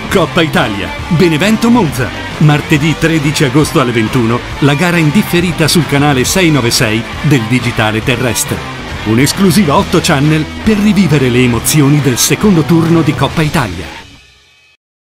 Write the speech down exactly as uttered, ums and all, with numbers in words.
Coppa Italia, Benevento Monza. Martedì tredici agosto alle ventuno, la gara in differita sul canale seicentonovantasei del digitale terrestre. Un'esclusiva otto channel per rivivere le emozioni del secondo turno di Coppa Italia.